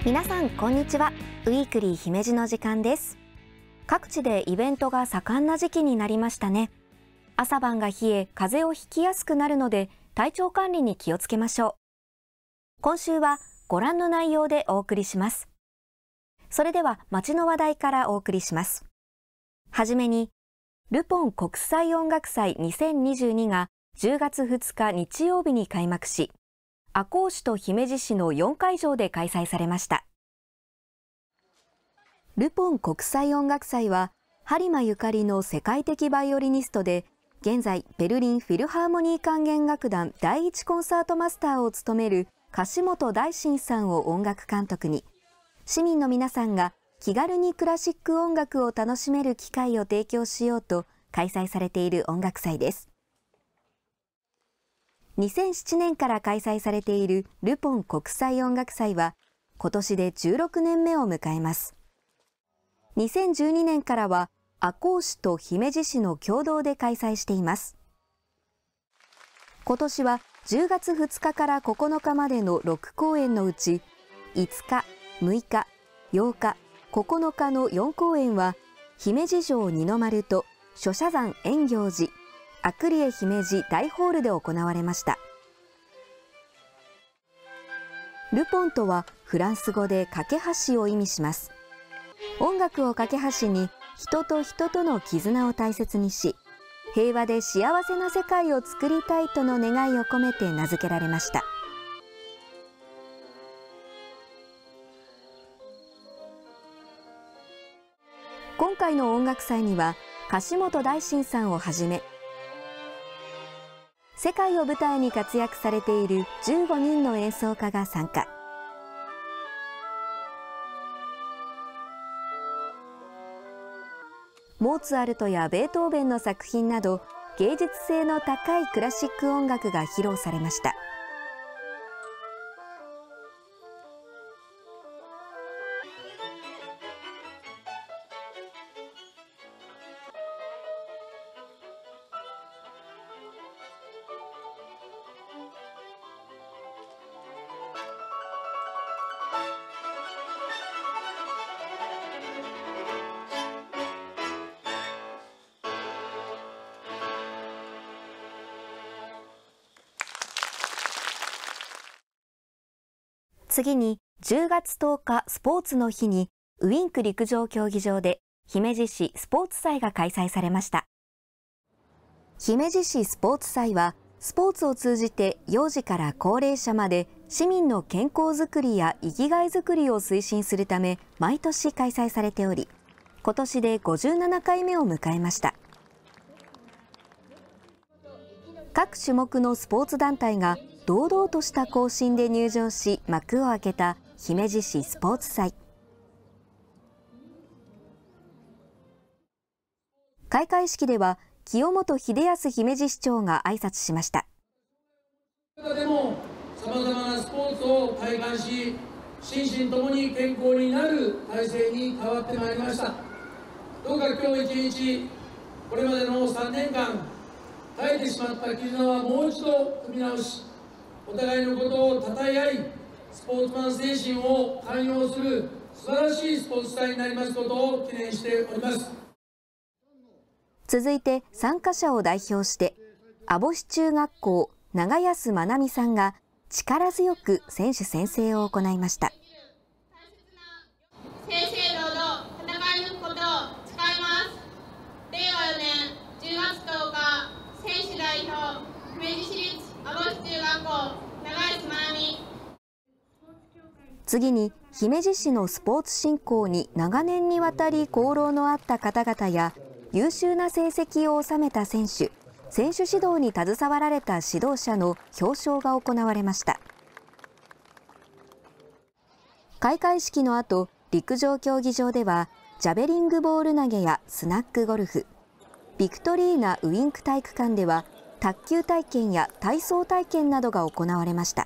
皆さんこんにちは。ウィークリー姫路の時間です。各地でイベントが盛んな時期になりましたね。朝晩が冷え風邪をひきやすくなるので体調管理に気をつけましょう。今週はご覧の内容でお送りします。それでは街の話題からお送りします。はじめにルポン国際音楽祭2022が10月2日日曜日に開幕し、赤穂市と姫路市の4会場で開催されました。ルポン国際音楽祭は播磨ゆかりの世界的バイオリニストで、現在ベルリンフィルハーモニー管弦楽団第一コンサートマスターを務める樫本大伸さんを音楽監督に、市民の皆さんが気軽にクラシック音楽を楽しめる機会を提供しようと開催されている音楽祭です。2007年から開催されているルポン国際音楽祭は今年で16年目を迎えます。2012年からは赤穂市と姫路市の共同で開催しています。今年は10月2日から9日までの6公演のうち、5日、6日、8日、9日の4公演は姫路城二の丸と諸社山円行寺、アクリエ姫路大ホールで行われました。ルポンとはフランス語で架け橋を意味します。音楽を架け橋に人と人との絆を大切にし、平和で幸せな世界を作りたいとの願いを込めて名付けられました。今回の音楽祭には樫本大伸さんをはじめ、世界を舞台に活躍されている15人の演奏家が参加。モーツァルトやベートーベンの作品など芸術性の高いクラシック音楽が披露されました。次に10月10日スポーツの日にウィンク陸上競技場で姫路市スポーツ祭が開催されました。姫路市スポーツ祭はスポーツを通じて幼児から高齢者まで市民の健康づくりや生きがいづくりを推進するため毎年開催されており、今年で57回目を迎えました。各種目のスポーツ団体が堂々とした行進で入場し幕を開けた姫路市スポーツ祭。開会式では清本秀康姫路市長が挨拶しました。 でもさまざまなスポーツを体感し、心身ともに健康になる体制に変わってまいりました。どうか今日一日、これまでの3年間耐えてしまった絆はもう一度組み直し、お互いのことをたたえ合い、スポーツマン精神を寛容する素晴らしいスポーツ祭になりますことを記念しております。 続いて参加者を代表して網干中学校長安まなみさんが力強く選手宣誓を行いました。 正々堂々戦い抜くことを誓います。令和4年10月10日選手代表姫路市立網干中学校長安まなみ。 次に姫路市のスポーツ振興に長年にわたり功労のあった方々や優秀な成績を収めた選手指導に携わられた指導者の表彰が行われました。開会式の後、陸上競技場ではジャベリングボール投げやスナックゴルフ、ビクトリーナウィンク体育館では卓球体験や体操体験などが行われました。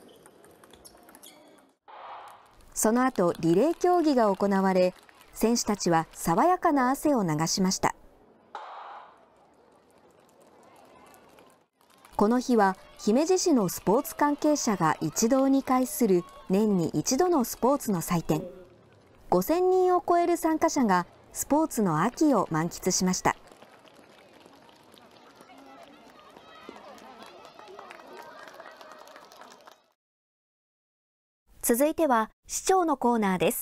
その後、リレー競技が行われ、選手たちは爽やかな汗を流しました。 この日は姫路市のスポーツ関係者が一堂に会する年に一度のスポーツの祭典。5000人を超える参加者がスポーツの秋を満喫しました。続いては市長のコーナーです。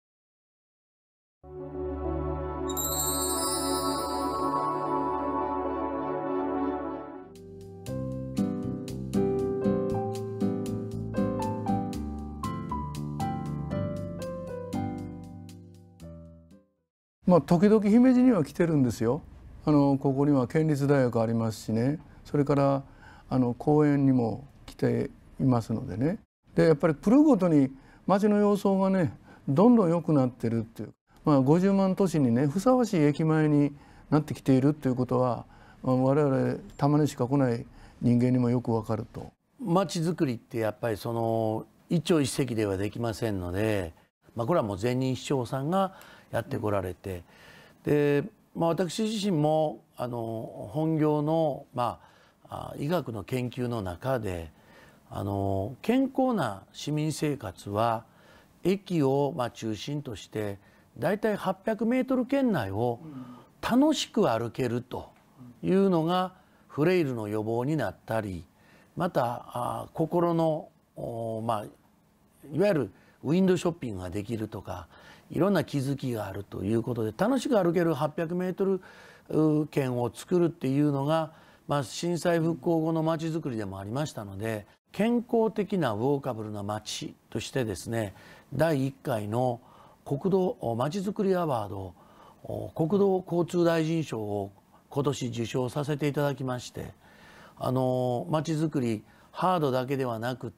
時々姫路には来てるんですよ。ここには県立大学ありますしね、それから公園にも来ていますのでね。でやっぱり来るごとに街の様相がねどんどん良くなってるっていう、50万都市にねふさわしい駅前になってきているっていうことは、我々たまにしか来ない人間にもよくわかると。 街づくりってやっぱりその一朝一夕ではできませんので、これはもう前任市長さんがやってこられて、で、私自身も本業の、医学の研究の中で健康な市民生活は駅を中心としてだいたい800メートル圏内を楽しく歩けるというのがフレイルの予防になったり、また心のいわゆるウィンドウショッピングができるとか、いろんな気づきがあるということで、楽しく歩ける800メートル圏を作るっていうのが、震災復興後のまちづくりでもありましたので、健康的なウォーカブルな街としてですね、第1回の国土まちづくりアワード、国土交通大臣賞を今年受賞させていただきまして、まちづくりハードだけではなくって、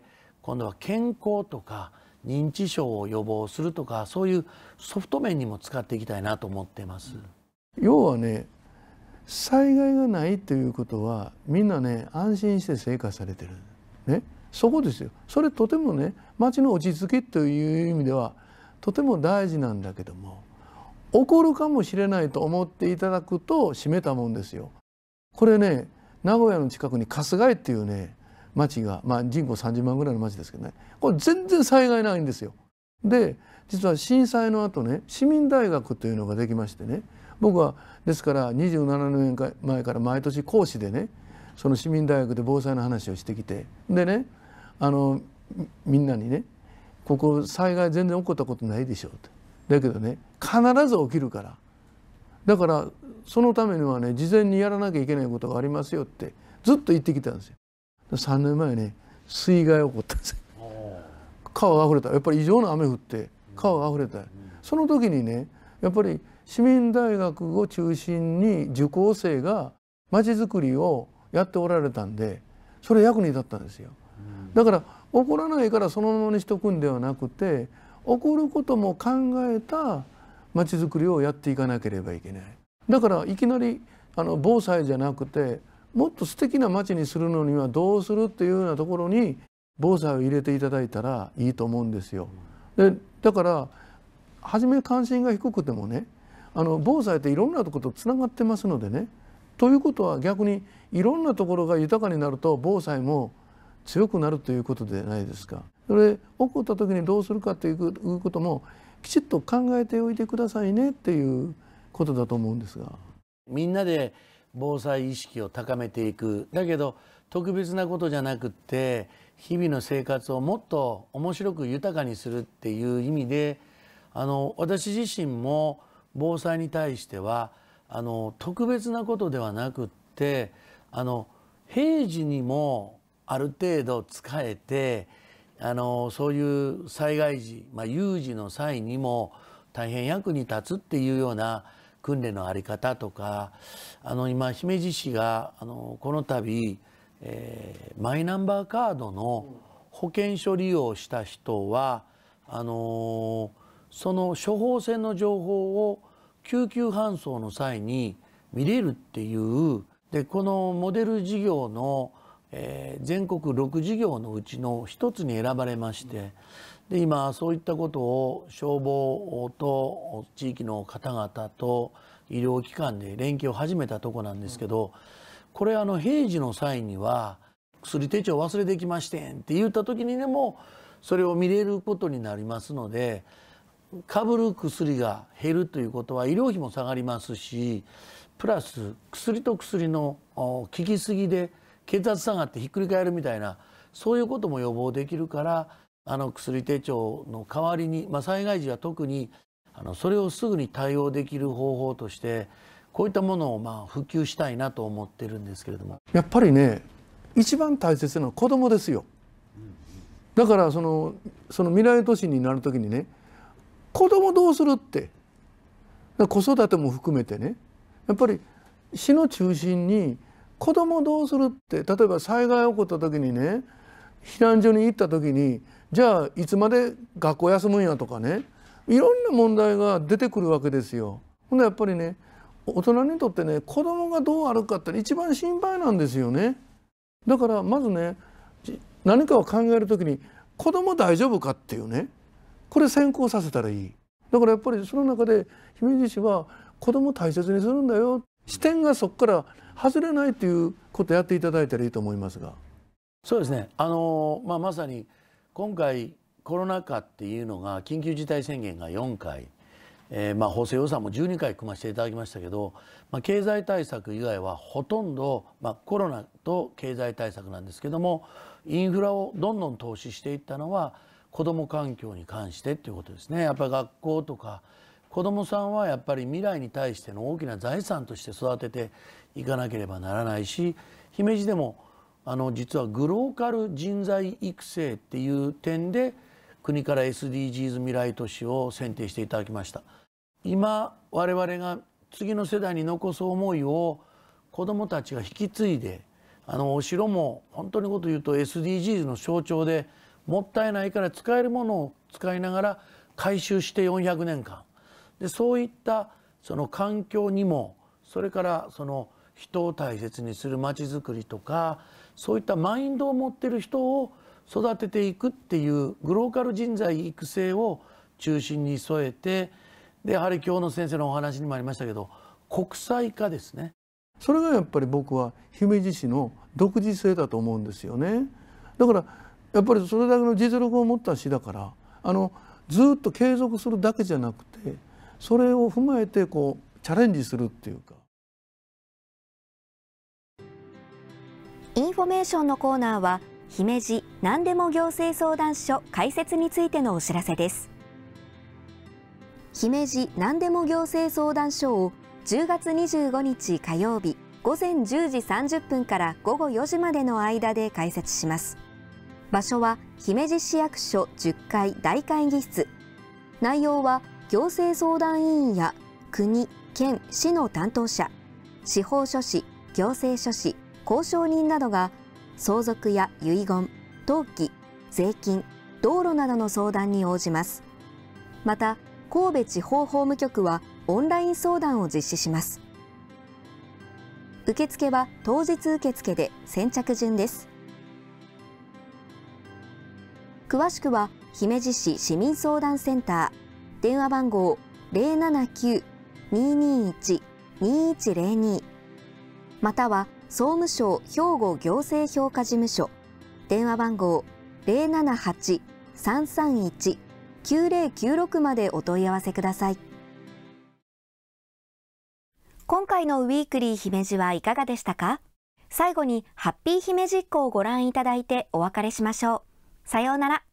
今度は健康とか認知症を予防するとか、そういうソフト面にも使っていきたいなと思っています。 要はね、災害がないということはみんなね安心して生活されてるね、そこですよ。それとてもね町の落ち着きという意味ではとても大事なんだけども、起こるかもしれないと思っていただくと閉めたもんですよ。これね、名古屋の近くに春日井っていうね町が、人口30万ぐらいの町ですけどね、これ全然災害ないんですよ。で実は震災の後ね、市民大学というのができましてね、僕はですから27年前から毎年講師でね、その市民大学で防災の話をしてきて、でねみんなにね、ここ災害全然起こったことないでしょうって、だけどね必ず起きるから、だからそのためにはね事前にやらなきゃいけないことがありますよってずっと言ってきたんですよ。3年前ね水害起こったんですよ。川があふれた。やっぱり異常な雨降って川があふれた。その時にねやっぱり市民大学を中心に受講生がまちづくりをやっておられたんで、それ役に立ったんですよ。だから起こらないからそのままにしとくんではなくて、起こることも考えたまちづくりをやっていかなければいけない。だからいきなり防災じゃなくて、もっと素敵な街にするのにはどうするっていうようなところに防災を入れていただいたらいいと思うんですよ。でだから初め関心が低くてもね、防災っていろんなところとつながってますのでね。ということは逆にいろんなところが豊かになると防災も強くなるということでないですか。それ起こった時にどうするかということもきちっと考えておいてくださいねっていうことだと思うんですが。 みんなで防災意識を高めていく。だけど特別なことじゃなくって日々の生活をもっと面白く豊かにするっていう意味で、私自身も防災に対しては特別なことではなくって平時にもある程度使えてそういう災害時、有事の際にも大変役に立つっていうような訓練の在り方とか、今姫路市がこの度、マイナンバーカードの保険証利用した人はその処方箋の情報を救急搬送の際に見れるっていう、でこのモデル事業の、全国6事業のうちの一つに選ばれまして、で今そういったことを消防と地域の方々と医療機関で連携を始めたとこなんですけど、 これ平時の際には薬手帳忘れてきましてんって言った時にでもそれを見れることになりますので、かぶる薬が減るということは医療費も下がりますし、プラス薬と薬の効きすぎで血圧下がってひっくり返るみたいな、そういうことも予防できるから、薬手帳の代わりに、災害時は特にそれをすぐに対応できる方法としてこういったものを普及したいなと思ってるんですけれども、 やっぱりね、一番大切なのは子供ですよ。だからその未来都市になる時にね、子供どうするって、子育ても含めてね、やっぱり市の中心に子供どうするって、例えば災害起こった時にね、避難所に行った時にじゃあいつまで学校休むんやとかね、いろんな問題が出てくるわけですよ。ほんでやっぱりね、大人にとってね、子供がどうあるかって一番心配なんですよね。だからまずね、何かを考える時に子供大丈夫かっていうね、これ先行させたらいい。だからやっぱりその中で姫路市は子供大切にするんだよ、視点がそこから外れないっていうことをやっていただいたらいいと思いますが。 そうですね、まさに今回コロナ禍っていうのが緊急事態宣言が4回、補正予算も12回組ませていただきましたけど、経済対策以外はほとんど、コロナと経済対策なんですけども、インフラをどんどん投資していったのは子ども環境に関してっていうことですね。やっぱり学校とか子どもさんはやっぱり未来に対しての大きな財産として育てていかなければならないし、姫路でも実はグローカル人材育成っていう点で国から SDGs 未来都市を選定していただきました。今我々が次の世代に残す思いを子どもたちが引き継いで、お城も本当にこと言うと SDGs の象徴で、もったいないから使えるものを使いながら改修して400年間で、そういったその環境にも、それからその人を大切にするまちづくりとか、そういったマインドを持っている人を育てていくっていうグローカル人材育成を中心に添えて、でやはり今日の先生のお話にもありましたけど、国際化ですね。 それがやっぱり僕は姫路市の独自性だと思うんですよね。だからやっぱりそれだけの実力を持った市だから、ずっと継続するだけじゃなくて、それを踏まえてチャレンジするっていうか。 インフォメーションのコーナーは、姫路何でも行政相談所開設についてのお知らせです。姫路何でも行政相談所を10月25日火曜日午前10時30分から午後4時までの間で開設します。場所は姫路市役所10階大会議室。内容は行政相談委員や国・県・市の担当者、司法書士、行政書士、交渉人などが相続や遺言、登記、税金、道路などの相談に応じます。また、神戸地方法務局はオンライン相談を実施します。受付は当日受付で先着順です。詳しくは姫路市市民相談センター、電話番号 079-221-2102 または総務省兵庫行政評価事務所、電話番号 078-331-9096 までお問い合わせください。今回のウィークリー姫路はいかがでしたか？最後にハッピー姫路っ子をご覧いただいてお別れしましょう。さようなら。